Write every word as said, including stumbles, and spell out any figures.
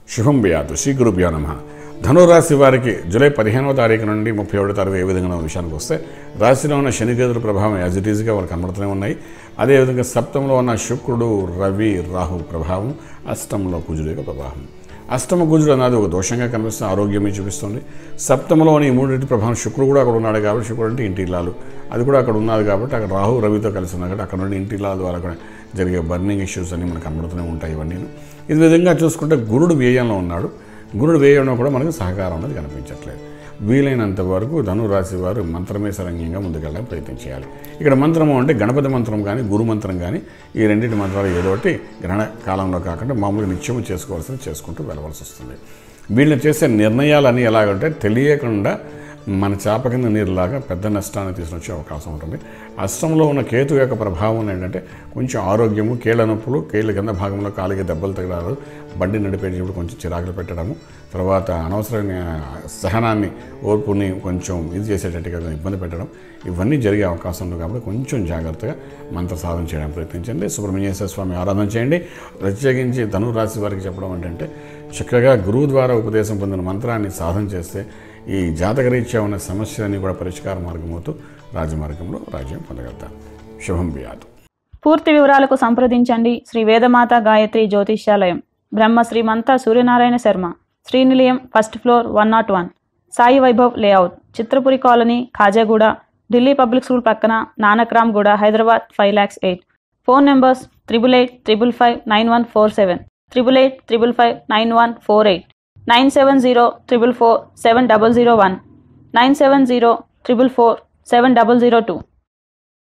శుభం భయాతు శ్రీ గురుభ్యో నమః. ధనురాశి వారికి జూలై పదిహేనవ తారీఖు నుండి ముప్పై ఏడో తారీఖు ఏ విధంగా విషయానికి వస్తే రాశిలో ఉన్న శనికేతుల ప్రభావం యాజ్ ఇట్ ఈజ్గా వాళ్ళు కనబడుతూనే ఉన్నాయి. అదేవిధంగా సప్తంలో ఉన్న శుక్రుడు, రవి, రాహు ప్రభావం, అష్టంలో కుజుడు యొక్క ప్రభావం. అష్టమ కుజుడు అన్నది ఒక దోషంగా కనిపిస్తుంది, ఆరోగ్యమే చూపిస్తుంది. సప్తమలోని ఈ మూడింటి ప్రభావం శుక్రుడు కూడా అక్కడ ఉన్నాడు కాబట్టి శుక్రుడు అంటే ఇంటి ఇల్లాలు, అది కూడా అక్కడ ఉన్నది కాబట్టి అక్కడ రాహు రవితో కలిసి ఉన్నాయి కాబట్టి అక్కడ నుండి ఇంటి ఇల్లాల ద్వారా కూడా జరిగే బర్నింగ్ ఇష్యూస్ అన్నీ మనకు కనబడుతూనే ఉంటాయి. ఇవన్నీ ఈ విధంగా చూసుకుంటే గురుడు వ్యయంలో ఉన్నాడు. గురుడు వ్యయంలో కూడా మనకు సహకారం అనేది కనిపించట్లేదు. వీలైనంత వరకు ధనురాశి వారు మంత్రమేసరంగంగా ముందుకెళ్ళడానికి ప్రయత్నం చేయాలి. ఇక్కడ మంత్రము అంటే గణపతి మంత్రం కానీ గురు మంత్రం కానీ ఈ రెండింటి మంత్రాలు ఏదో ఒకటి గ్రహణ కాలంలో కాకుండా మామూలుగా నిత్యము చేసుకోవాల్సింది చేసుకుంటూ వెళ్ళవలసి వస్తుంది. వీళ్ళని చేసే నిర్ణయాలన్నీ ఎలాగంటే తెలియకుండా మన చేప కింద నీరులాగా పెద్ద నష్టాన్ని తీసుకొచ్చే అవకాశం ఉంటుంది. అష్టంలో ఉన్న కేతు యొక్క ప్రభావం ఏంటంటే కొంచెం ఆరోగ్యము, కీళ్ళ నొప్పులు, కీళ్ళ కింద భాగంలో కాలికి దెబ్బలు తగలారు, బండి నడిపేటప్పుడు కొంచెం చిరాకులు పెట్టడము, తర్వాత అనవసరమైన సహనాన్ని, ఓర్పుని కొంచెం ఇది చేసేటట్టుగా ఇబ్బంది పెట్టడం, ఇవన్నీ జరిగే అవకాశం ఉంది. కాబట్టి కొంచెం జాగ్రత్తగా మంత్ర సాధన చేయడానికి ప్రయత్నించండి. సుబ్రహ్మణ్యేశ్వర స్వామి ఆరాధన చేయండి. ప్రత్యేకించి ధనురాశి వారికి చెప్పడం ఏంటంటే చక్కగా గురువు ద్వారా ఉపదేశం పొందిన మంత్రాన్ని సాధన చేస్తే ఈ జాతకరీత్యా ఉన్న సమస్యలన్నీ కూడా పరిష్కార మార్గమవుతూ రాజమార్గంలో రాజ్యం పొందగలుగుతారు. శుభం భయాతు. పూర్తి వివరాలకు సంప్రదించండి Shri Vedamata Gayatri Jyotishyalayam, Brahma Srimantha Suryanarayana Sharma, Srinilayam, first floor, one nought one, Sai Vaibhav layout, Chitrapuri colony, Khajaguda, Delhi public school పక్కన, Nanakramguda, Hyderabad five lakhs eight. Phone numbers triple eight triple five nine one four seven, triple eight triple five nine one four eight, nine seven zero triple four seven double zero one, nine seven zero triple four seven double zero two.